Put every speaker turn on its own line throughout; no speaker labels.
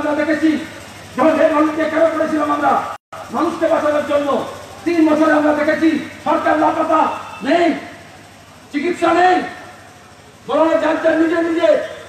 আমরা দেখেছি যখন এই মানুষকে কেন করেছিলাম আমরা মানুষকে বাঁচানোর জন্য 3 বছরে আমরা দেখেছি সরকার লাপাতা নেই, চিকিৎসা নেই, বরং যাচ্ছে নিজে নিজে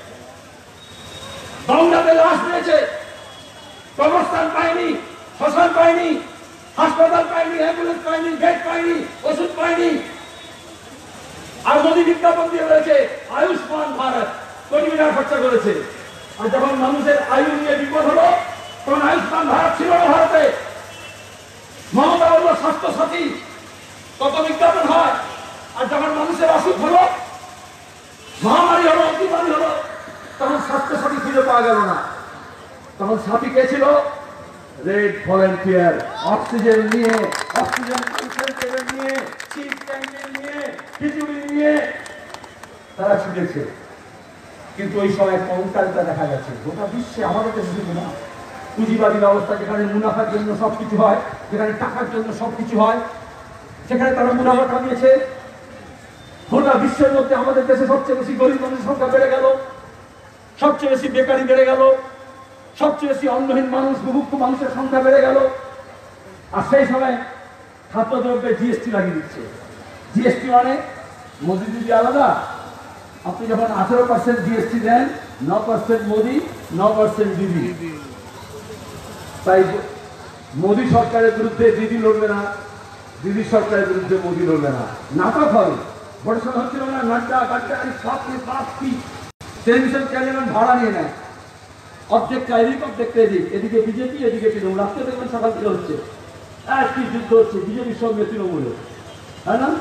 গঙ্গাতে লাশ পেয়েছে, কবরস্থান পায়নি, শ্মশান পায়নি, হাসপাতাল পায়নি, অ্যাম্বুলেন্স পায়নি, বেড পায়নি, ওষুধ পায়নি। আর মোদী বিজ্ঞাপন দিয়ে রয়েছে আয়ুষ্মান ভারত, কোটি টাকা খরচা করেছে। আর যখন মানুষের আয়ু নিয়ে বিপদ হলো তখন আয়ুষ্মান ভারত ছিল না ভারতে। মমতা হলো স্বাস্থ্য সাথী, কত বিজ্ঞাপন হয়। আর যখন মানুষের অসুখ হলো, মহামারী হলো, অতিমারী হলো, তখন স্বাস্থ্য সাথী খুঁজে পাওয়া গেল না। তখন সাথী কে ছিল? রেড ভলেন্টিয়ার, অক্সিজেন নিয়ে, অক্সিজেন কনসেন্ট্রেটর নিয়ে, চিপ ট্যাঙ্কের নিয়ে, খিচুড়ি নিয়ে তারা ছুটেছে। কিন্তু ওই সময় কঙ্কালটা দেখা গেছে গোটা বিশ্বে, আমাদের দেশে শুধু না। পুঁজিবাদী ব্যবস্থা যেখানে মুনাফার জন্য সবকিছু হয়, যেখানে টাকার জন্য সবকিছু হয়, সেখানে তারা মুনাফা কামিয়েছে। গোটা বিশ্বের মধ্যে আমাদের দেশে সবচেয়ে বেশি গরিব মানুষের সংখ্যা বেড়ে গেল, সবচেয়ে বেশি বেকারি বেড়ে গেল, সবচেয়ে বেশি অন্নহীন মানুষ, বুভুক্ষ মানুষের সংখ্যা বেড়ে গেল। আর সেই সময় খাদ্যদ্রব্যে জিএসটি লাগিয়ে দিচ্ছে। জিএসটি মানে মোদি দিদি আলাদা। আপনি যখন 18% জিএসটি দেন, 9% মোদি, 9% দিদি। তাই মোদি সরকারের বিরুদ্ধে দিদি লড়বে না, দিদি সরকারের বিরুদ্ধে মোদি লড়বে না। নাটক হবে। বড়সড় হচ্ছিল না, নাট্টা গাট্টা টেলিভিশন চ্যানেল ভাড়া নিয়ে নেয়, অর্ধেক চাইদিক অর্ধেক এদিক, এদিকে বিজেপি এদিকে তৃণমূল। রাস্তা দেখবেন সকাল থেকে হচ্ছে, কি যুদ্ধ হচ্ছে বিজেপির সঙ্গে তৃণমূলের, তাই না?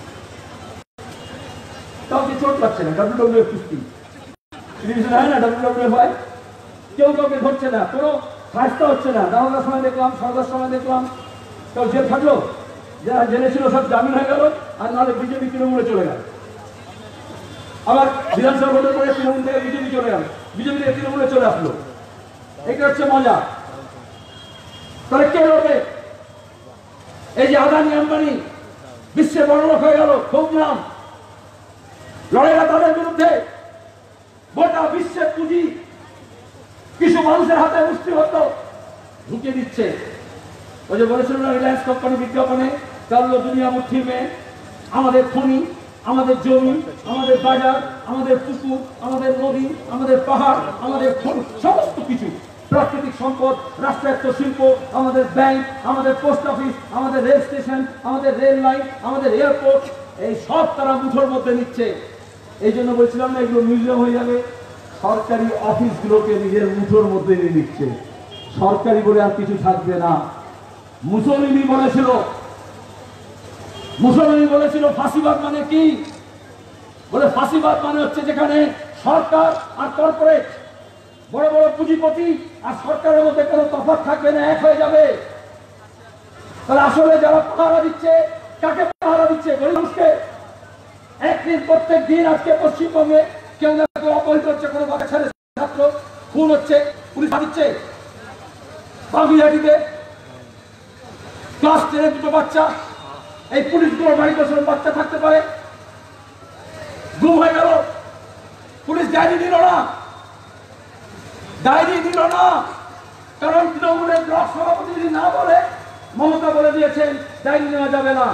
কাউকে চোট লাগছে না, ডাব্লিউডাব্লিউ কুস্তি টেলিভিশন হয় না, ডাব্লিউডাব্লিউ হয়, কেউ কাউকে ধরছে না, কোনো রাস্তা হচ্ছে না। 9টার সময় দেখলাম, 10:30টার সময় দেখলাম কেউ জেল থাকলো, যারা জেনেছিল সব জামিন হয়ে গেল, আর নাহলে বিজেপি তৃণমূলে চলে গেল। আবার বিধানসভা ভোটের পরে তৃণমূল থেকে বিজেপি চলে গেল, বিজেপি থেকে তৃণমূলে চলে আসলো। এটা হচ্ছে মজা। তাহলে কে লড়বে? এই যে আদানি আম্বানি বিশ্বে বড়লোক হয়ে গেল, খুব নাম, লড়ে না তাদের বিরুদ্ধে। গোটা বিশ্বের পুঁজি কিছু মানুষের হাতে মুষ্টিবদ্ধ ঢুকে দিচ্ছে। ওই যে বলেছিল না রিলায়েন্স কোম্পানি বিজ্ঞাপনে, কারলো দুনিয়া মুঠি মে, আমাদের খনি, আমাদের জমি, আমাদের বাজার, আমাদের পুকুর, আমাদের নদী, আমাদের পাহাড়, আমাদের সমস্ত কিছু, প্রাকৃতিক সম্পদ, রাষ্ট্রায়ত্ত শিল্প, আমাদের ব্যাংক, আমাদের পোস্ট অফিস, আমাদের রেল স্টেশন, আমাদের রেল লাইন, আমাদের এয়ারপোর্ট, এই সব তারা মুঠোর মধ্যে নিচ্ছে। এই জন্য বলছিলাম না এগুলো মিউজিয়াম হয়ে যাবে। সরকারি অফিসগুলোকে নিজের মুঠোর মধ্যে নিয়ে নিচ্ছে, সরকারি বলে আর কিছু থাকবে না। মুসলিমি বলেছিল ফাঁসিবাদ মানে কি? বলে ফাঁসিবাদ মানে হচ্ছে যেখানে সরকার আর কর্পোরেট, বড় বড় পুঁজিপতি আর সরকারের মধ্যে কোনো তফাৎ থাকবে না, এক হয়ে যাবে। তাহলে আসলে যারা পাহারা দিচ্ছে, কাকে পাহারা দিচ্ছে? গরিব মানুষকে। একদিন প্রত্যেক দিন আজকে পশ্চিমবঙ্গে কেউ না কেউ অপহৃত হচ্ছে, কোনো বাচ্চা ছেলে ছাত্র খুন হচ্ছে, পুলিশ দিচ্ছে। বাগুইহাটিতে ক্লাস 10-এর 2 বাচ্চা, এই পুলিশগুলোর বাড়িতে সেরকম বাচ্চা থাকতে পারে, গুম হয়ে গেল, পুলিশ ডায়েরি দিল না, কারণ তৃণমূলের ব্লক সভাপতি যদি না বলে, মমতা বলে দিয়েছেন ডায়েরি নেওয়া যাবে না।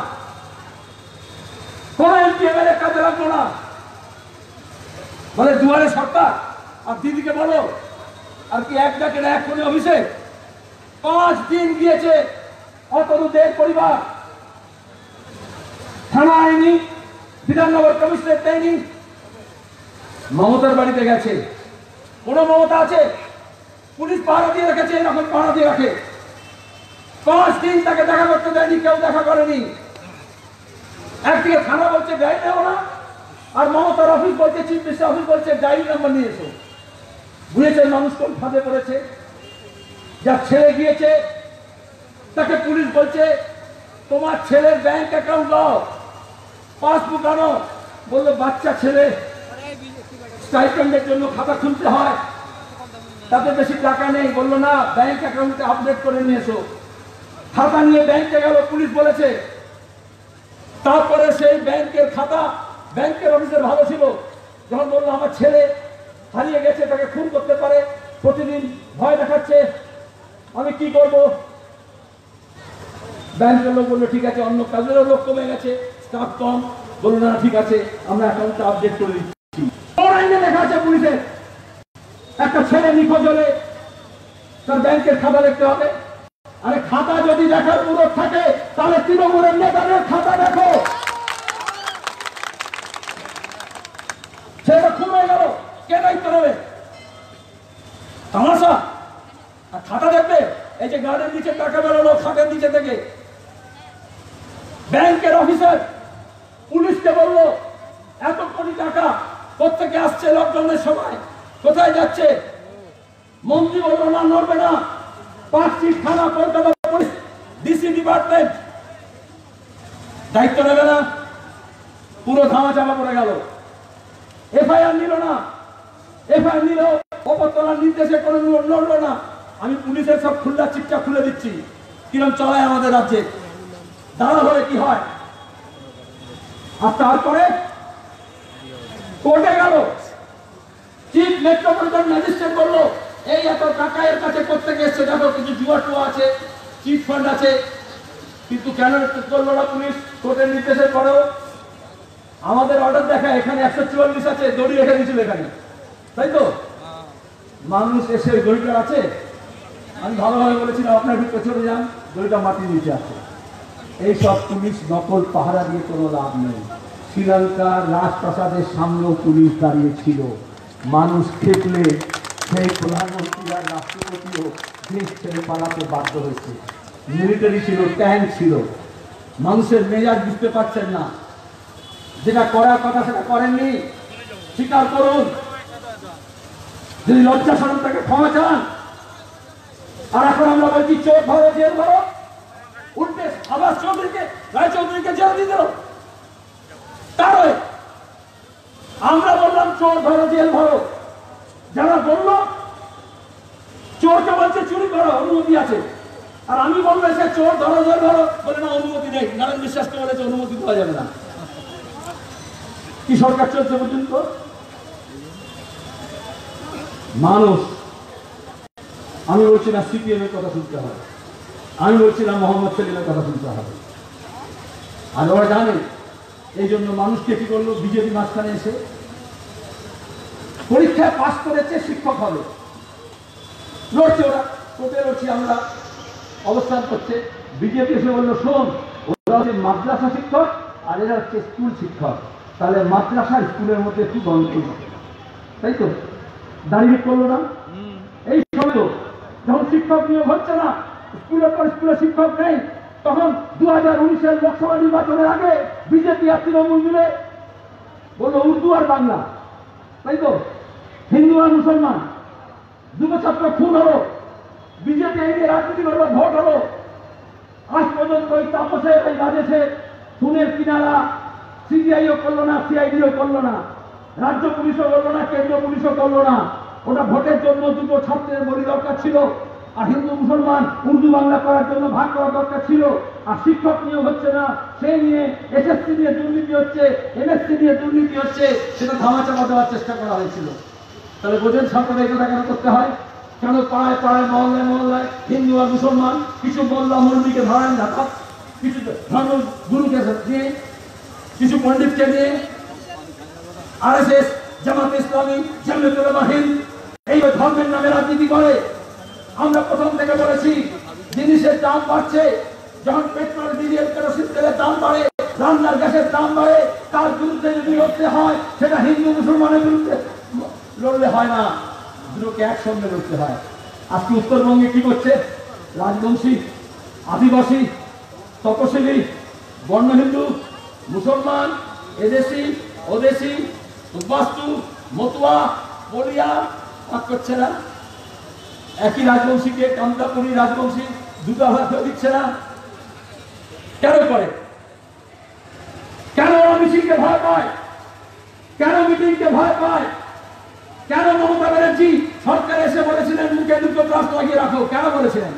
কোন এমপিএমএল এর কাজে লাগলো না, বলে দুয়ারে সরকার। আর দিদিকে বলো, আর কি এক ডাকে না এক কোণে অভিষেক। 5 দিন গিয়েছে অতনুদের পরিবার, থানা আইনি, বিধাননগর কমিশনের দেয়নি, মমতার বাড়িতে গেছে। কোন মমতা আছে? পুলিশ পাহারা দিয়ে রেখেছে, এরকম পাহারা দিয়ে রাখে। 5 দিন তাকে দেখা করতে দেয়নি, কেউ দেখা করেনি। একদিকে থানা বলছে ডায়েরি নেবো না, আর মমতার অফিস বলছে, চিফ মিনিস্টার অফিস বলছে ডায়েরি নাম্বার নিয়ে এসো। বুঝেছে মানুষ কোন ফাঁদে পড়েছে? যার ছেলে গিয়েছে তাকে পুলিশ বলছে তোমার ছেলের ব্যাংক অ্যাকাউন্ট দাও, পাসবুক আনো। বললো বাচ্চা ছেলে, স্টাইপেন্ডের জন্য খাতা খুলতে হয়, তাতে বেশি টাকা নেই। বললো না, ব্যাংক অ্যাকাউন্টে আপডেট করে নিয়ে এসো। খাতা নিয়ে ব্যাংকে গেল, পুলিশ বলেছে। তারপরে সেই ব্যাংকের খাতা, ব্যাংকের অফিসার ভালো ছিল, যখন বললো আমার ছেলে হারিয়ে গেছে, তাকে খুন করতে পারে, প্রতিদিন ভয় দেখাচ্ছে, আমি কি করব। ব্যাংকের লোক বললো ঠিক আছে, অন্য কাজেরও লোক কমে গেছে, স্টাফ কম, বললো না ঠিক আছে আমরা অ্যাকাউন্টটা আপডেট করে দিচ্ছি। আইনে লেখা আছে পুলিশের, একটা ছেলে নিখোঁজ হলে তার ব্যাংকের খাতা দেখতে হবে। আরে খাতা যদি দেখার অনুরোধ থাকে তাহলে তৃণমূলের নেতাদের খাতা দেখো। ছেলেটা খুন হয়ে গেল, কে দায়িত্ব নেবে? তামাশা। আর খাতা দেখবে, এই যে গার্ডের নিচে টাকা বেরোলো খাটের নিচে থেকে, ব্যাংকের অফিসার পুলিশকে বললো এত কোটি টাকা কোত্থেকে আসছে লকডাউনের সময়, কোথায় যাচ্ছে? মন্ত্রী বললো না, নড়বে না। পাঁচটি থানা, কলকাতা পুলিশ, ডিসি ডিপার্টমেন্ট দায়িত্ব নেবে না, পুরো ধামা চাপা পড়ে গেল। এফআইআর নিল না, এফআইআর নিল অপরতলার নির্দেশে কোনো লড়লো না। আমি পুলিশের সব খুল্লা চিপটা খুলে দিচ্ছি, কিরম চলায় আমাদের রাজ্যে, দাঁড়া হলে কি হয়। আর তারপরে কোর্টে গেল, চিফ মেট্রোপলিটন ম্যাজিস্ট্রেট বললো এই এত টাকা এর কাছে কোত্থেকে এসছে, দেখো কিছু জুয়া টুয়া আছে, চিট ফান্ড আছে। কিন্তু কেন করলো না পুলিশ? কোর্টের নির্দেশের পরেও আমাদের অর্ডার দেখা এখানে 144 আছে, দড়ি রেখে দিয়েছিল এখানে, তাই তো? মানুষ এসে দড়িটা আছে, আমি ভালোভাবে বলেছিলাম আপনার একটু পেছনে যান, দড়িটা মাটির নিচে আছে। এইসব পুলিশ নকল পাহারা দিয়ে কোনো লাভ নেই। শ্রীলঙ্কার রাজপ্রাসাদের সামনেও পুলিশ দাঁড়িয়ে ছিল। মানুষ খেপলে সেই প্রধানমন্ত্রী আর রাষ্ট্রপতিও দেশ ছেড়ে পালাতে বাধ্য হয়েছে। মিলিটারি ছিল, ট্যাঙ্ক ছিল, মানুষের মেজাজ বুঝতে পারছেন না। যেটা করার কথা সেটা করেননি, স্বীকার করুন। যদি লজ্জা শরম তাকে ক্ষমা চান। আর এখন আমরা বলছি চোর ধরো, জেল ধরো, উল্টে আবার চৌধুরীকে, রায়চৌধুরীকে জেল দিয়ে দিল। তার আমরা বললাম চোর ধরো, জেল ধরো। যারা বললো চোরকে বলছে চুরি করো, অনুমতি আছে। আর আমি বলবো সে চোর ধরো, জেল ধরো, বলে না অনুমতি নেই। নারায়ণ বিশ্বাসকে বলেছে অনুমতি দেওয়া যাবে না। কি সরকার চলছে পর্যন্ত? মানুষ, আমি বলছি না সিপিএম এর কথা শুনতে হবে, আমি বলছি না মোহাম্মদ সেলিমের কথা শুনতে হবে। আর ওরা জানে, এই জন্য মানুষকে কি করলো বিজেপি মাঝখানে এসে পরীক্ষায় পাস করেছে শিক্ষক হবে, লড়ছে ওরা, কোর্টে লড়ছি আমরা, অবস্থান করছে। বিজেপি এসে বললো শোন, ওরা হচ্ছে মাদ্রাসা শিক্ষক আর এরা হচ্ছে স্কুল শিক্ষক, তাহলে মাদ্রাসা স্কুলের মধ্যে একটু দ্বন্দ্ব, তাই তো? দাঁড়িয়ে করলো না? এই সময় যখন শিক্ষক নিয়োগ হচ্ছে না, স্কুলের পর স্কুলে শিক্ষক নেই, তখন 2019-এর লোকসভা নির্বাচনের আগে বিজেপি আর তৃণমূল মিলে বললো উর্দু আর বাংলা, তাই তো? হিন্দু আর মুসলমান, দুটো ছাত্র খুন হলো, বিজেপি এই নিয়ে রাজনীতি করলো, ভোট হলো। আজ পর্যন্ত ওই তাপসে, ওই রাজেশে খুনের কিনারা সিবিআইও করলো না, সিআইডিও করলো না, রাজ্য পুলিশও করলো না, কেন্দ্রীয় পুলিশও করলো না। ওটা ভোটের জন্য দুটো ছাত্রের বলি দরকার ছিল, আর হিন্দু মুসলমান উর্দু বাংলা করার জন্য ভাগ করা দরকার ছিল। আর শিক্ষক নিয়োগ হচ্ছে না, সেই নিয়ে এসএসসি নিয়ে দুর্নীতি হচ্ছে, এমএসসি নিয়ে দুর্নীতি হচ্ছে, সেটা ধামাচাপা দেওয়ার চেষ্টা করা হয়েছিল। তাহলে বোঝেন সরকার এই কথা কেন করতে হয়? কেন পাড়ায় পাড়ায়, মহল্লায় মহল্লায় হিন্দু আর মুসলমান, কিছু মোল্লা মৌলবীকে ধরেন ঢাকা, কিছু ধর্ম গুরুকে দিয়ে, কিছু পণ্ডিতকে নিয়ে, আরএসএস, জামাত ইসলামী, জামিয়াতুল উলামা হিন্দ এই ধর্মের নামে রাজনীতি করে। আমরা প্রথম থেকে বলেছি জিনিসের দাম বাড়ছে, যখন পেট্রোল, ডিজেল, কেরোসিন তেলের দাম বাড়ে, রান্নার গ্যাসের দাম বাড়ে, তার বিরুদ্ধে যদি লড়তে হয় সেটা হিন্দু মুসলমানের বিরুদ্ধে লড়লে হয় না, দুটোকে একসঙ্গে লড়তে হয়। আজকে উত্তরবঙ্গে কি করছে? রাজবংশী, আদিবাসী, তপশিলি, বর্ণ হিন্দু, মুসলমান, এদেশি, ওদেশি, বাস্তু, মতুয়া, বলিয়া ভাগ করছে না। একই রাজবংশীকে কামতাপুরী রাজবংশী দুটো ভাগ দিচ্ছে না। কেন করে? কেন ওরা মিছিলকে ভয় পায়? কেন মিটিংকে ভয় পায়? কেন মমতা ব্যানার্জি সরকার এসে বলেছিলেন মুখে দুটো প্লাস লাগিয়ে রাখো? কেন বলেছিলেন?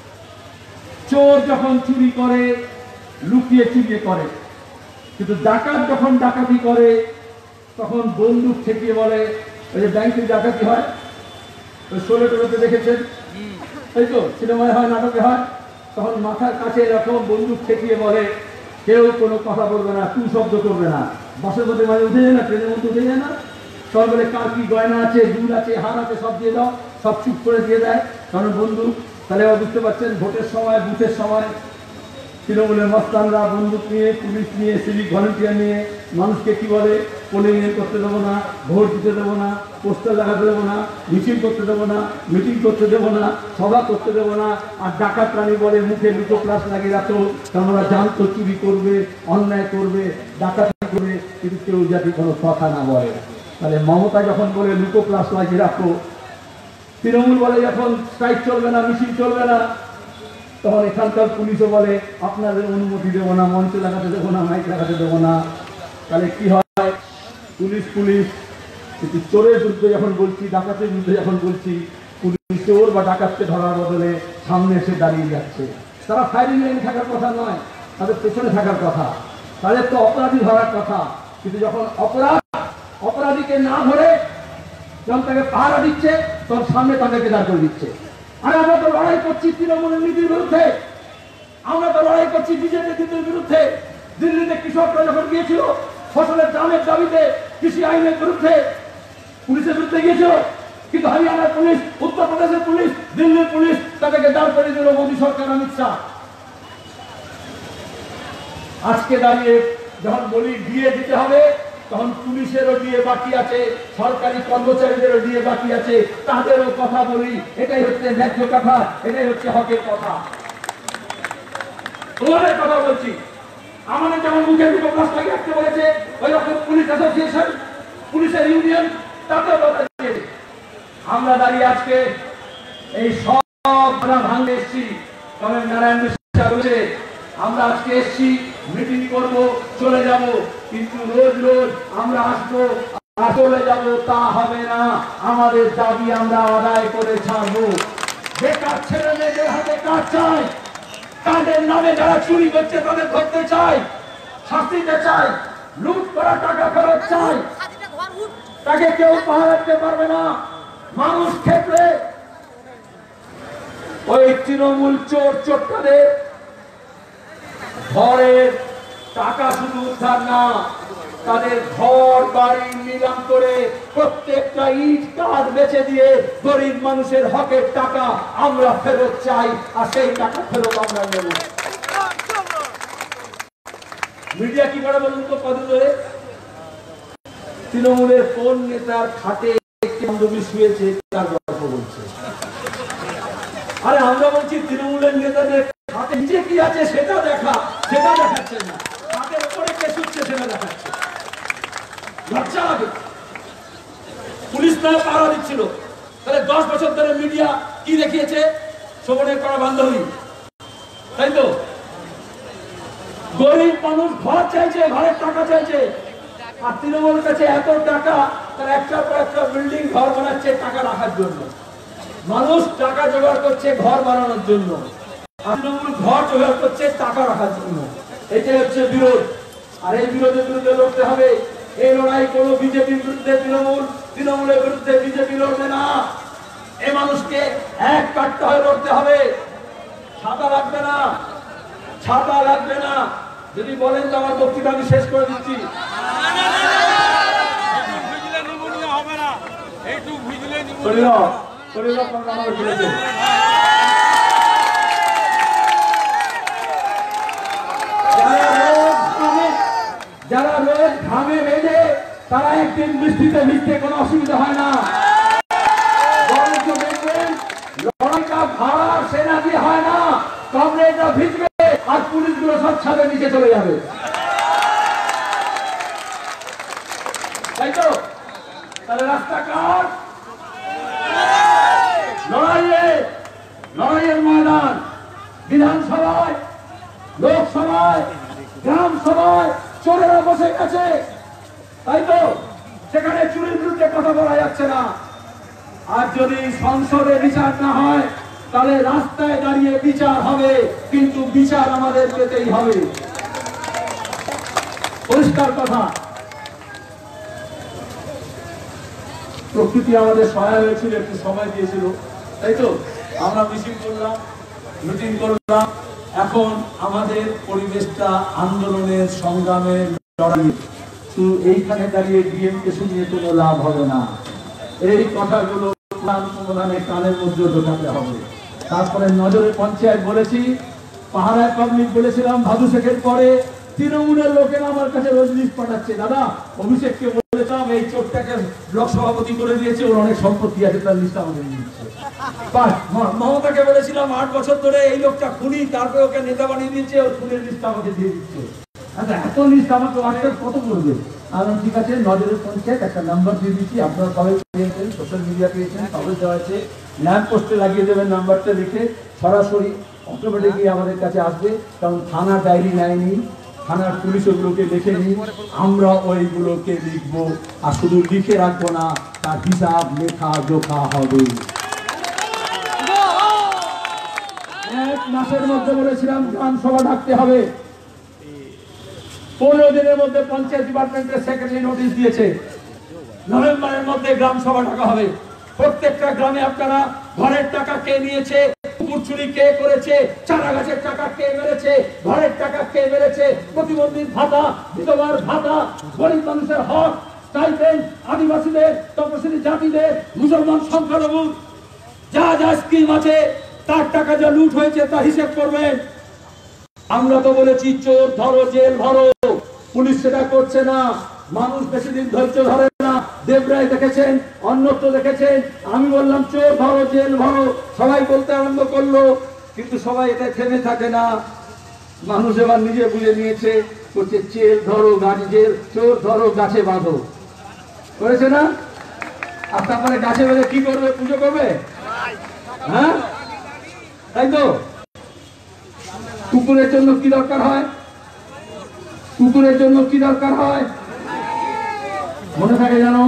চোর যখন চুরি করে লুকিয়ে চুরিয়ে করে, কিন্তু ডাকাত যখন ডাকাতি করে তখন বন্দুক ঠেকিয়ে বলে, ওই যে ব্যাংকে ডাকাতি হয়, ওই 16 দেখেছেন, তাই তো? সিনেমায় হয়, নাটকে হয়, তখন মাথার কাছে এরকম বন্দুক ঠেকিয়ে বলে কেউ কোনো কথা বলবে না, টু শব্দ করবে না। বাসের মধ্যে মাঝে উঠে যায় না, ট্রেনের মধ্যে উঠে যায় না, সব বলে কার কি গয়না আছে, দুল আছে, হার আছে, সব দিয়ে দাও, সব চুপ করে দিয়ে দেয়, কারণ বন্দুক। তাহলে বুঝতে পারছেন, ভোটের সময়, বুথের সময় তৃণমূলের মস্তানরা বন্দুক নিয়ে, পুলিশ নিয়ে, সিভিক ভলেন্টিয়ার নিয়ে মানুষকে কি বলে, পোলিং করতে দেবো না, ভোট দিতে দেবো না, পোস্টার লাগাতে দেবো না, মিছিল করতে দেবো না, মিটিং করতে দেবো না, সভা করতে দেবো না। আর ডাকাত রানী বলে মুখে লুকো প্লাস লাগিয়ে রাখো, কারণ ওরা জানতো চুরি করবে, অন্যায় করবে, ডাকাতি করবে, কিন্তু কেউ যাতে কোনো কথা না বলে। তাহলে মমতা যখন বলে লুকো প্লাস লাগিয়ে রাখো, তৃণমূল বলে যখন স্ট্রাইক চলবে না, মিছিল চলবে না, তখন এখানকার পুলিশও বলে আপনাদের অনুমতি দেবো না, মঞ্চ লাগাতে দেবো না, মাইক লাগাতে দেবো না। তাহলে কি হয়, পুলিশ কিন্তু চোরের বিরুদ্ধে যখন বলছি, ডাকাতের বিরুদ্ধে যখন বলছি, পুলিশ চোর বা ডাকাতকে ধরার বদলে সামনে এসে দাঁড়িয়ে যাচ্ছে। তারা ফায়ারিং লাইন থাকার কথা নয়, তাদের পেছনে থাকার কথা, তাদের তো অপরাধী ধরার কথা। কিন্তু যখন অপরাধীকে না ধরে যখন তাকে পাহারা দিচ্ছে, তখন সামনে তাদেরকে দাঁড় করে দিচ্ছে। আর আমরা তো লড়াই করছি তৃণমূলের নীতির বিরুদ্ধে, আমরা তো লড়াই করছি বিজেপি নীতির বিরুদ্ধে। দিল্লিতে কৃষকরা যখন গিয়েছিল ফসলের দামের দাবিতে, কৃষি আইনের বিরুদ্ধে, পুলিশের বিরুদ্ধে গিয়েছিল, কিন্তু হরিয়ানার পুলিশ, উত্তরপ্রদেশের পুলিশ, দিল্লির পুলিশ তাদেরকে দাঁড় করে দিল মোদী সরকার, অমিত শাহ। আজকে দাঁড়িয়ে যখন বলি ডিএ দিতে হবে, তখন পুলিশেরও ডিএ বাকি আছে, সরকারি কর্মচারীদেরও ডিএ বাকি আছে, তাদেরও কথা বলি। এটাই হচ্ছে ন্যায্য কথা, এটাই হচ্ছে হকের কথা। তোমাদের কথা বলছি, আমাদের যেমন মুখে দুটো প্লাস লাগিয়ে রাখতে বলেছে, ওই রকম পুলিশ অ্যাসোসিয়েশন, পুলিশের ইউনিয়ন, তাতেও কথা দিয়েছে। আমরা দাঁড়িয়ে আজকে এই সব ভাঙতে এসছি। তবে নারায়ণ বিশ্বাস বলেছে আমরা আজকে এসছি, মিটিং করব, চলে যাব, কিন্তু রোজ রোজ আমরা আসবো আর চলে যাব, তা হবে না। আমাদের দাবি আমরা আদায় করে ছাড়বো। বেকার ছেলে মেয়েদের হাতে কাজ চাই, তাদের নামে যারা চুরি করছে তাদের ধরতে চাই, শাস্তি দিতে চাই, লুট করা টাকা ফেরত চাই, তাকে কেউ পাহারা দিতে পারবে না। মানুষ ক্ষেত্রে ওই তৃণমূল চোর চোরটাদের ঘরের টাকা শুধু উদ্ধার না, তাদের ঘর বাড়ি নিলাম করে প্রত্যেকটা ইট কাঠ বেচে দিয়ে গরিব মানুষের হকের টাকা আমরা ফেরত চাই, আর সেই টাকা ফেরত আমরা নেব। মিডিয়া কি করে বলুন তো? কত ধরে তৃণমূলের কোন নেতার খাটে একটি বান্ধবী শুয়েছে তার গল্প বলছে। আরে আমরা বলছি তৃণমূলের নেতাদের খাটে নিচে কি আছে সেটা দেখা, সেটা দেখাচ্ছে না, খাটের উপরে কে শুচ্ছে সেটা দেখাচ্ছে। লজ্জা লাগে। পুলিশ না পাহারা দিচ্ছিল, তাহলে 10 বছর ধরে মিডিয়া কি দেখিয়েছে? শোভনের করা বান্ধবী, তাই তো? গরিব মানুষ ঘর চাইছে, ঘরের টাকা চাইছে, আর তৃণমূলের কাছে এত টাকা, তার একটার পর একটা বিল্ডিং ঘর বানাচ্ছে টাকা রাখার জন্য। মানুষ টাকা জোগাড় করছে ঘর বানানোর জন্য, আর তৃণমূল ঘর জোগাড় করছে টাকা রাখার জন্য। এটাই হচ্ছে বিরোধ, আর এই বিরোধের বিরুদ্ধে লড়তে হবে। এই লড়াই কোনো বিজেপির বিরুদ্ধে তৃণমূল, তৃণমূলের বিরুদ্ধে বিজেপি লড়বে না। এই মানুষকে এক কাটতে হয়ে লড়তে হবে। ছাতা লাগবে না, ছাতা লাগবে না। যদি বলেন তো আমার বক্তৃতা আমি শেষ করে দিচ্ছি। যারা রোজ ঘামে ভেজে, তারা একদিন বৃষ্টিতে ভিজতে কোনো অসুবিধা হয় না। দেখবেন লড়াইটা ভাড়া সেনা দিয়ে হয় না, কমরেডরা ভিজবে আর পুলিশগুলো সব ছাদের নিচে চলে যাবে, তাই তো? তাহলে রাস্তাঘাট লড়াইয়ের ময়দান, বিধানসভায়, লোকসভায়, গ্রাম সভায় চোরেরা বসে গেছে, তাই তো? সেখানে চুরির বিরুদ্ধে কথা বলা যাচ্ছে না। আর যদি সংসদে বিচার না হয়, তাহলে রাস্তায় দাঁড়িয়ে বিচার হবে, কিন্তু বিচার আমাদের পেতেই হবে। পরিষ্কার কথা। প্রকৃতি আমাদের সহায় হয়েছিল, একটু সময় দিয়েছিল, তাই তো আমরা মিছিল করলাম, মিটিং করলাম। এখন আমাদের পরিবেশটা আন্দোলনের, সংগ্রামের লড়াই। এইখানে দাঁড়িয়ে ডিএমকে শুনিয়ে কোনো লাভ হবে না। এই কথাগুলো প্রধানের কানের মধ্যে ঢোকাতে হবে। তারপরে নজরে পঞ্চায়েত বলেছি, পাহাড়ায় পাবলিক বলেছিলাম, ভাদু শেখের পরে তৃণমূলের লোকেরা আমার কাছে রোজ লিস্ট পাঠাচ্ছে, দাদা অভিষেককে বলেছিলাম এই চোরটাকে ব্লক সভাপতি করে দিয়েছে, ওর অনেক সম্পত্তি আছে, তার লিস্ট আমাদের দিচ্ছে। মমতাকে বলেছিলাম 8 বছর ধরে এই লোকটা খুনি, তারপরে ওকে নেতা বানিয়ে দিয়েছে, ওর খুনের লিস্ট আমাকে দিয়ে দিচ্ছে। আচ্ছা এত লিস্ট আমাকে হোয়াটসঅ্যাপ কত করবে? ঠিক আছে, নজরের পঞ্চায়েত একটা নাম্বার দিয়ে দিচ্ছি, আপনারা সবাই পেয়েছেন, সোশ্যাল মিডিয়া পেয়েছেন, সবাই দেওয়া আছে, ল্যাম্প পোস্টে লাগিয়ে দেবেন নাম্বারটা লিখে, সরাসরি অটোমেটিকলি আমাদের কাছে আসবে। কারণ থানা ডায়েরি নেয়নি, থানার পুলিশ ওগুলোকে লিখে নিই, আমরা ওইগুলোকে লিখবো, আর শুধু লিখে রাখবো না, তার হিসাব লেখা জোখা হবে। 1 মাসের মধ্যে বলেছিলাম গ্রাম সভা ডাকতে হবে, 15 দিনের মধ্যে পঞ্চায়েত ডিপার্টমেন্টের সেক্রেটারি নোটিশ দিয়েছে, নভেম্বরের মধ্যে গ্রাম সভা ডাকা হবে। প্রত্যেকটা গ্রামে আপনারা ঘরের টাকা কে নিয়েছে, পুকুর চুরি কে করেছে, চারা গাছের টাকা কে মেরেছে, ঘরের টাকা কে মেরেছে, প্রতিবন্ধীর ভাতা, বিধবার ভাতা, গরিব মানুষের হক, স্টাইপেন্ড, আদিবাসীদের, তপশিলি জাতিদের, মুসলমান সংখ্যালঘু যা যা স্কিম আছে তার টাকা যা লুট হয়েছে তা হিসেব করবেন। আমরা তো বলেছি চোর ধরো, জেল ভরো, পুলিশ সেটা করছে না, মানুষ বেশি দিন ধৈর্য ধরে না। দেবরায় দেখেছেন, অন্যত্র দেখেছেন, আমি বললাম চোর ধরো, জেল ভরো, সবাই বলতে আরম্ভ করলো, কিন্তু সবাই এটা থেমে থাকে না। মানুষ এবার নিজে বুঝে নিয়েছে, করছে জেল ধরো, জেল, চোর ধরো, গাছে বাঁধো, করেছে না? আর তারপরে গাছে বেঁধে কি করবে? পুজো করবে, হ্যাঁ তাই তো? কুকুরের জন্য কি দরকার হয়? কুকুরের জন্য কি দরকার হয় মনে থাকে জানো?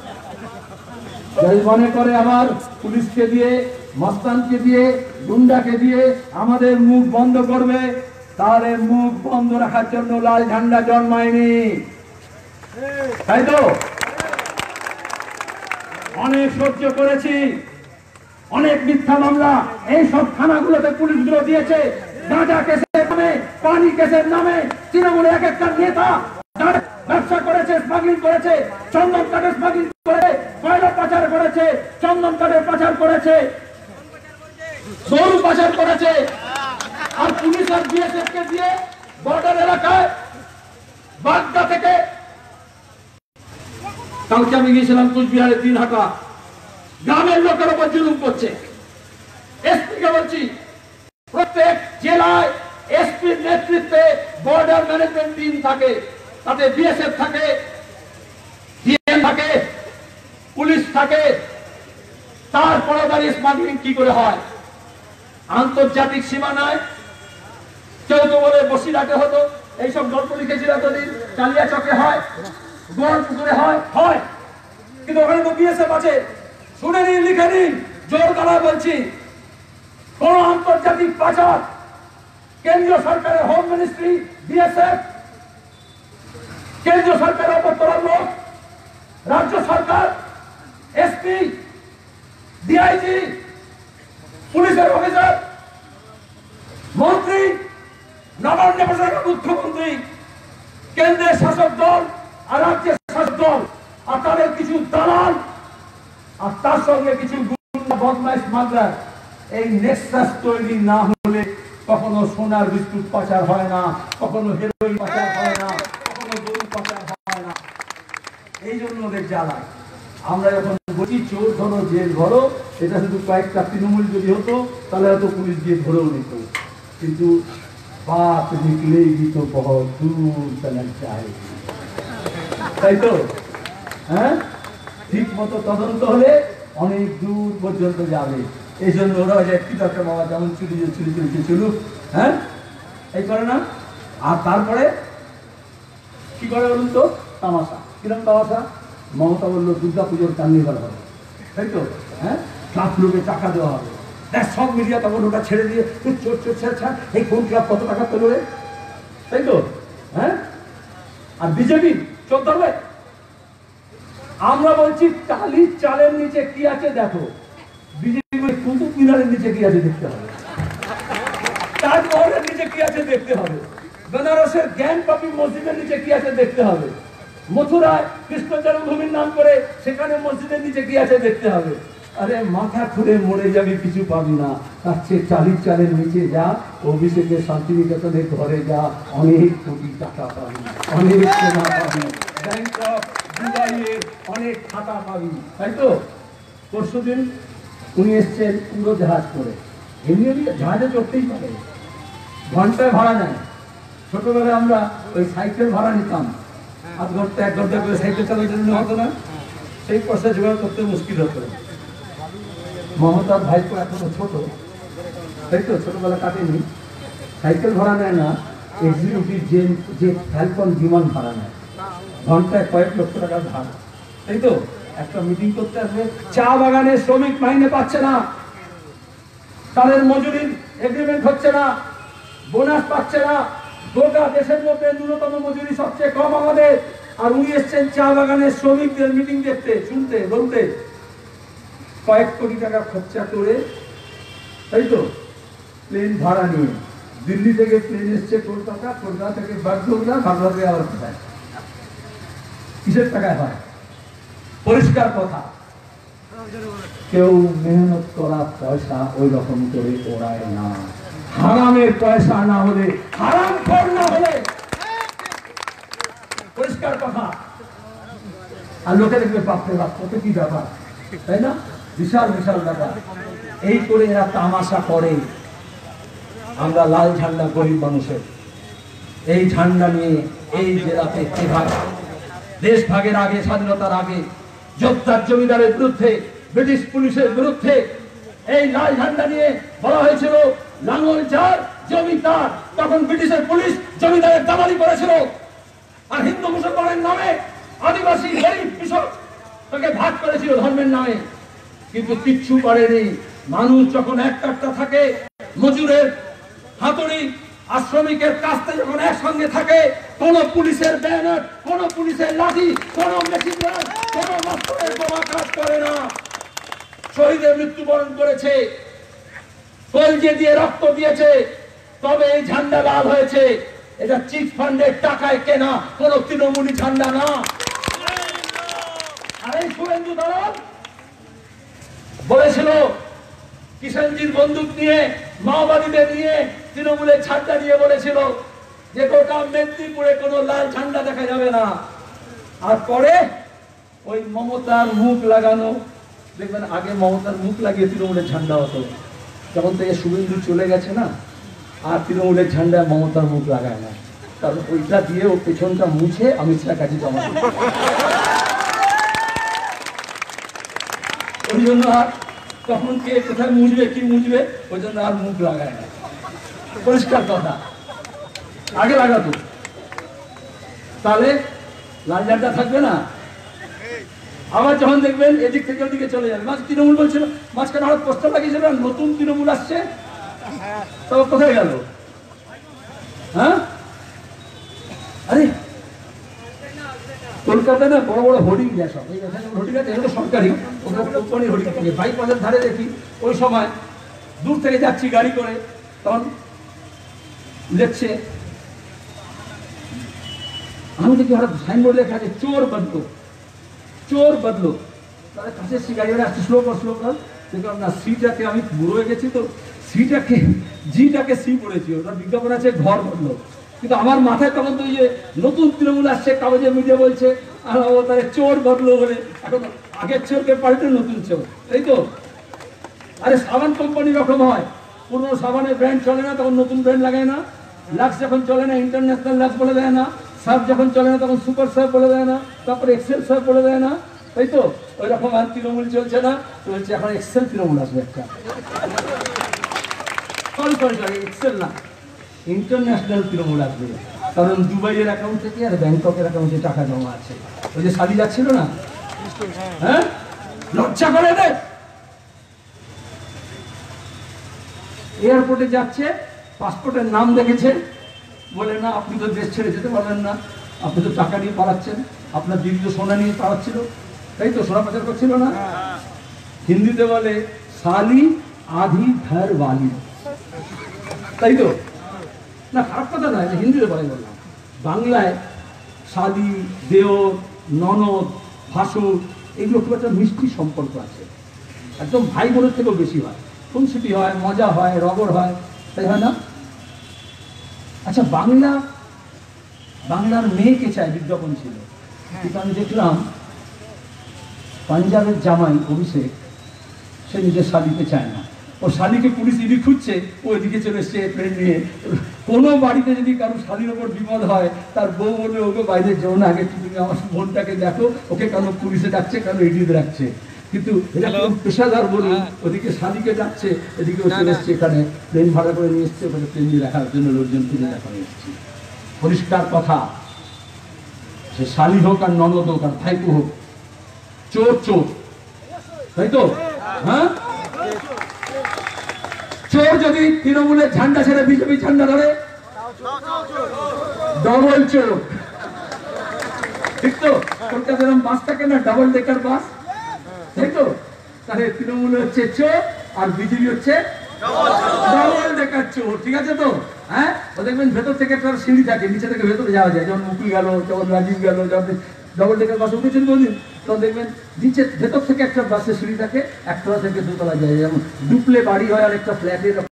মনে করে আবার পুলিশকে দিয়ে, মস্তানকে দিয়ে, গুন্ডাকে দিয়ে আমাদের মুখ বন্ধ করবে। তাহলে মুখ বন্ধ রাখার জন্য লাল ঝান্ডা জন্মায়নি, তাই তো? অনেক সহ্য করেছি, অনেক মিথ্যা মামলা এইসব থানাগুলোতে পুলিশগুলো দিয়েছে। গাঁজা কেসের নামে, পানি কেসের নামে তৃণমূলে এক একটা নেতা ব্যবসা করেছে, স্মাগলিং করেছে, চন্দন কাঠের স্মাগলিং করে, কয়লা পাচার করেছে, চন্দন কাঠের পাচার করেছে, গরু পাচার করেছে। আর পুলিশ আর বিএসএফ কে দিয়ে বর্ডার এলাকায় বাগদা থেকে, কালকে আমি গিয়েছিলাম কুচবিহারের দিনহাটা, গ্রামের লোকের উপর জুলুম করছে। এসপি কে বলছি, প্রত্যেক জেলায় এসপির নেতৃত্বে বর্ডার ম্যানেজমেন্ট টিম থাকে, তাতে বিএসএফ থাকে, ডিএম থাকে, পুলিশ থাকে। তারপরে দাঁড়িয়ে স্মাগলিং কি করে হয়? আন্তর্জাতিক সীমানায় কেউ তো বলে বসিরহাটে হতো, এইসব গল্প লিখেছিল এতদিন, কালিয়াচকে হয়, গোয়ালপুকুরে হয়, হয়, কিন্তু ওখানে তো বিএসএফ আছে। শুনে নিন, লিখে নিন, জোর গলায় বলছি, কোন আন্তর্জাতিক পাচার কেন্দ্রীয় সরকারের হোম মিনিস্ট্রি, বিএসএফ, কেন্দ্রীয় সরকারের অপতরার লোক, রাজ্য সরকার, এসপি, ডিআইজি, পুলিশের অফিসার, মন্ত্রী, নবান্ন প্রশাসনের মুখ্যমন্ত্রী, কেন্দ্রের শাসক দল আর রাজ্যের শাসক দল, আর তাদের কিছু দালাল, আর তার সঙ্গে কিছু গুন্ডা, বদমাইশ, মাদ্রাস। এই নেক্সাস তৈরি না হলে কখনো সোনার বিস্কুট পাচার হয় না, কখনো হেরোইন পাচার হয় না, কখনো গরু পাচার হয় না। এই জন্য ওদের জ্বালায়। আমরা যখন বলছি চোর ধরো, জেল ভরো, এটা শুধু কয়েকটা তৃণমূল যদি হতো তাহলে হয়তো পুলিশ দিয়ে ধরেও নিত, কিন্তু বাত নিকলেগি তো বহুত দূর চলা যায়, তাই তো? হ্যাঁ, ঠিক মতো তদন্ত হলে অনেক দূর পর্যন্ত যাবে। এই জন্য ওরা কি দরকার বাবা, যেমন চুরি চুরি চুরি চলুক, হ্যাঁ, এই করে না। আর তারপরে কি করে বলুন তো? তামাশা। কিরকম তামাশা? মমতা বললো দুর্গা পুজোর কার্নিভাল হবে, তাই তো? হ্যাঁ, ক্লাব লোকে টাকা দেওয়া হবে। দেখ সব মিডিয়া তখন ওটা ছেড়ে দিয়ে চোর চোর ছাড়, এই কোন ক্লাব কত টাকা পেল রে, তাই তো? হ্যাঁ, আর বিজেপি চোর ধরবে। আমরা বলছি টালির চালের নিচে কি আছে দেখো, বিজেপি কুতুব মিনারের নিচে কি আছে দেখতে হবে, তাজমহলের নিচে কি আছে দেখতে হবে, বেনারসের জ্ঞানপাপী মসজিদের নিচে কি আছে দেখতে হবে, মথুরায় কৃষ্ণ জন্মভূমির নাম করে সেখানে মসজিদের নিচে কি আছে দেখতে হবে। আরে মাথা খুলে মরে যাবি, কিছু পাবি না। তার চেয়ে টালির চালের নিচে যা, অভিষেকের শান্তিনিকেতনের ঘরে যা, অনেক কোটি টাকা পাবি, অনেক সোনা পাবি, ব্যাংকক দুবাইয়ের অনেক খাতা পাবি, তাই তো? পরশুদিন উনি এসছেন পুরো জাহাজ করে, এমনি জাহাজে চড়তেই পারে, ঘন্টায় ভাড়া নেয়। ছোটবেলায় আমরা ওই সাইকেল ভাড়া নিতাম, আধ ঘন্টা 1 ঘন্টা করে সাইকেল চালানোর জন্য হতো না, সেই পয়সা জোগাড় করতে মুশকিল হতো। মমতার ভাইপো এখনো ছোট, তাই তো? ছোটবেলা কাটেনি, সাইকেল ভাড়া নেয় না, এক্সিকিউটিভ যে ফ্যালকন বিমান ভাড়া নেয়, ঘন্টায় কয়েক লক্ষ টাকার ভাড়া, তাই তো? একটা মিটিং করতে আসবে, চা বাগানের শ্রমিক মাইনে পাচ্ছে না, তাদের মজুরির এগ্রিমেন্ট হচ্ছে না, বোনাস পাচ্ছে না, গোটা দেশের মধ্যে ন্যূনতম মজুরি সবচেয়ে কম আমাদের। আর উনি এসছেন চা বাগানের শ্রমিকদের মিটিং দেখতে, শুনতে, বলতে, কয়েক কোটি টাকা খরচা করে, তাই তো? প্লেন ভাড়া নিয়ে দিল্লি থেকে প্লেন এসছে কলকাতা, কলকাতা থেকে বাগডোগরা, বাগডোগরা থেকে আবার কোথায়, কিসের টাকায় হয়? পরিষ্কার কথা, কেউ মেহনত করা পয়সা ওই রকম করে ওড়ায় না। হারামের পয়সা না হলে, হারাম খোর না হলে, পরিষ্কার কথা। আর লোকে দেখবে বাপরে বাপ কত কি ব্যাপার, তাই না? বিশাল বিশাল ব্যাপার। এই করে এরা তামাশা করে। আমরা লাল ঝান্ডা গরিব মানুষের, এই ঝান্ডা নিয়ে এই জেলাতে দেশ ভাগের আগে, স্বাধীনতার আগে যোদ্ধার জমিদারের বিরুদ্ধে, ব্রিটিশ পুলিশের বিরুদ্ধে এই লাল ঝান্ডা নিয়ে বলা হয়েছিল লাঙ্গল যার জমি তার। তখন ব্রিটিশের পুলিশ জমিদারের দালালি করেছিল, আর হিন্দু মুসলমানের নামে আদিবাসী গরিব কৃষক তাকে ভাগ করেছিল ধর্মের নামে, কিন্তু কিচ্ছু করেনি। মানুষ যখন একটা থাকে, মজুরের হাতুড়ি আর শ্রমিকের কাস্তে যখন একসঙ্গে থাকে, কোন পুলিশের ব্যানার, কোন পুলিশের লাঠি, কোন মেশিন গান, কোন মাস্টারের বোমা কাজ করে না। শহীদের মৃত্যুবরণ করেছে, কলজে দিয়ে রক্ত দিয়েছে, তবে এই ঝান্ডা লাল হয়েছে। এটা চিট ফান্ডের টাকায় কেনা কোন তৃণমূলী ঝান্ডা না। আর এই শুভেন্দু দালাল বলেছিল কিষাণজির বন্দুক নিয়ে, মাওবাদীদের নিয়ে, তৃণমূলের ঝান্ডা নিয়ে বলেছিল যে গোটা মেদিনীপুরে কোনো লাল ঝান্ডা দেখা যাবে না। আর পরে ওই মমতার মুখ লাগানো, দেখবেন আগে মমতার মুখ লাগিয়ে তৃণমূলের ঝান্ডা হতো, যখন থেকে শুভেন্দু চলে গেছে না, আর তৃণমূলের ঝান্ডায় মমতার মুখ লাগায় না। তারপর ওইটা দিয়ে ও পেছনটা মুছে অমিত শাহ কাছে জমা দিল। ওই জন্য আর তখন কে কোথায় মুছবে, কি মুছবে, ওই জন্য আর মুখ লাগায় না। পরিষ্কার কথা, আগে লাগাতো, তাহলে লাল ঝান্ডা থাকবে না। আবার যখন দেখবেন এদিক থেকে ওদিকে চলে যাবে। তৃণমূল বলছিল, মাঝখানে হঠাৎ পোস্টার লাগিয়েছিল নতুন তৃণমূল আসছে, তবে কোথায় গেল? হ্যাঁ, আরে কলকাতায় না বড় বড় হোর্ডিং দেয় সব, হোর্ডিং আছে, এগুলো সরকারি, কোম্পানির হোর্ডিং থাকে। বাইপাসের ধারে দেখি ওই সময় দূর থেকে যাচ্ছি গাড়ি করে, তখন লিখছে, আমি দেখি হঠাৎ সাইনবোর্ড লেখা আছে চোর বদলো, চোর বদলো। তাহলে কাছে গাড়ি আসছে, স্লো কর। দেখলাম না, সিটাকে আমি বুড়ো হয়ে গেছি তো, সিটাকে জিটাকে সি পড়েছি, ওটা বিজ্ঞাপন আছে ঘর বদলো। কিন্তু আমার মাথায় তখন তো যে নতুন তৃণমূল আসছে, কাগজে মিডিয়া বলছে আর তাহলে চোর বদলো বলে, এখন আগের চোরকে পাল্টে নতুন চোর, তাই তো? আরে সাবান কোম্পানি রকম হয়, পুরনো সাবানের ব্র্যান্ড চলে না তখন নতুন ব্র্যান্ড লাগায় না, লাক্স যখন চলে না ইন্টারন্যাশনাল লাক্স বলে দেয় না, সার্ফ যখন চলে না তখন সুপার সার্ফ বলে দেয় না, তারপর এক্সেল সার্ফ বলে দেয় না, তাই তো? ওই রকম আর তৃণমূল চলছে না, চলছে এখন এক্সেল তৃণমূল আসবে একটা। সরি, এক্সেল না, ইন্টারন্যাশনাল তৃণমূল আসবে, কারণ দুবাইয়ের অ্যাকাউন্ট থেকে আর ব্যাংককের অ্যাকাউন্টে টাকা জমা আছে। ওই যে শালি যাচ্ছিল না, হ্যাঁ, লজ্জা করে দেয়। এয়ারপোর্টে যাচ্ছে, পাসপোর্টের নাম দেখেছে, বলে না আপনি তো দেশ ছেড়ে যেতে পারবেন না, আপনি তো টাকা নিয়ে পালাচ্ছেন, আপনার দিদি তো সোনা নিয়ে পালাচ্ছিল, তাই তো সোনা পাচার করছিল না? হিন্দিতে বলে সালি আধি ঘর ওয়ালি, তাই তো না? খারাপ কথা নয়, হিন্দিতে বলে বললাম। বাংলায় শালি, দেওর, ননদ, ভাসুর এগুলো খুব একটা মিষ্টি সম্পর্ক আছে, একদম ভাই বোনের থেকেও বেশি হয়, খুনসুটি হয়, মজা হয়, রগড় হয়, তাই হয় না? আচ্ছা, বাংলার মেয়েকে চায় বিজ্ঞাপন ছিল, কিন্তু আমি দেখলাম পাঞ্জাবের জামাই অভিষেক সে নিজের শালিকে চায় না, ও শালিকে পুলিশ ইডি খুঁজছে, ও এদিকে চলে এসছে ট্রেন নিয়ে। কোনো বাড়িতে যদি কারো শালির ওপর বিপদ হয়, তার বউ বলবে ওকে বাইরে যেও না, আগে তুমি আমার বোনটাকে দেখো, ওকে কেন পুলিশে ডাকছে, কেন ইডিতে ডাকছে। কিন্তু এটা পেশাদার বলুন, ওদিকে শালিকে ডাকছে, এদিকে ও চলে এসছে এখানে, প্লেন ভাড়া করে নিয়ে এসছে, ওখানে প্লেন দিয়ে দেখার জন্য লোকজন খুঁজে দেখানো এসছে। পরিষ্কার কথা, সে শালি হোক আর ননদ হোক আর ভাইপো হোক, চোর চোর, তাই তো? হ্যাঁ, চোর যদি তৃণমূলের ঝান্ডা ছেড়ে বিজেপি ঝান্ডা ধরে, ডবল চোর, ঠিক তো? কলকাতার বাস থাকে না, ডাবল ডেকার বাস, তাই তো? তাহলে তৃণমূল হচ্ছে চোর আর বিজেপি হচ্ছে ডবল ডেকার চোর, ঠিক আছে তো? হ্যাঁ, ও দেখবেন ভেতর থেকে একটা সিঁড়ি থাকে, নিচে থেকে ভেতরে যাওয়া যায়, যেমন মুকুল গেল, যেমন রাজীব গেল, যেমন ডবল ডেকার বাসে উঠেছেন বলুন, তখন দেখবেন নিচে ভেতর থেকে একটা বাসের সিঁড়ি থাকে, একতলা থেকে দোতলা যায়, যেমন ডুপ্লে বাড়ি হয় আর একটা ফ্ল্যাটের